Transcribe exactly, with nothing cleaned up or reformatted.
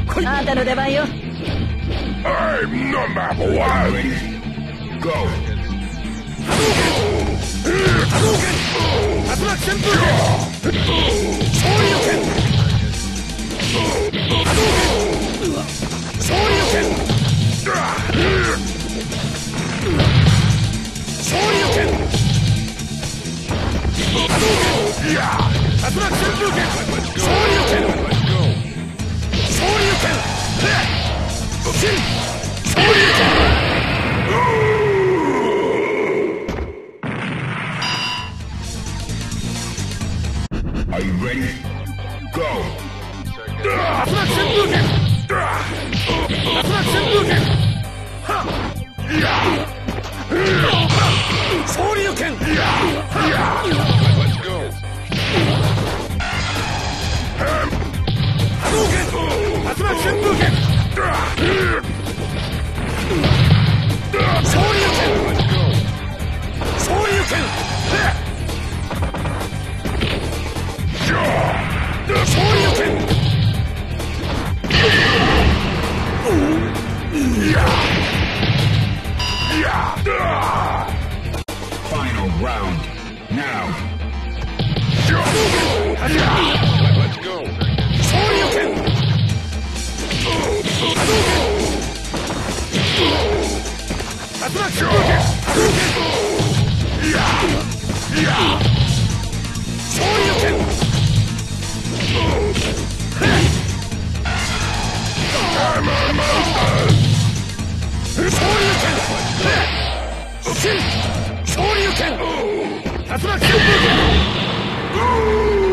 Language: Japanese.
あんたの出番よ。 I'm number one. Go. 波動拳、竜巻旋風拳、勝利の拳、波動拳、勝利の拳、勝利の拳、波動拳、竜巻旋風拳、勝利の拳、勝利の拳、勝利の拳。 Are you ready? Go! 竜巻旋風拳、竜巻旋風拳、はっ、勝利の拳、はっ、波動拳、竜巻旋風拳、勝利の拳、勝利の拳、勝利の拳、 Final round now. 勝利の拳、波動拳、竜巻旋風拳、波動拳、勝利の拳、勝利の拳、勝利の拳、竜巻旋風拳。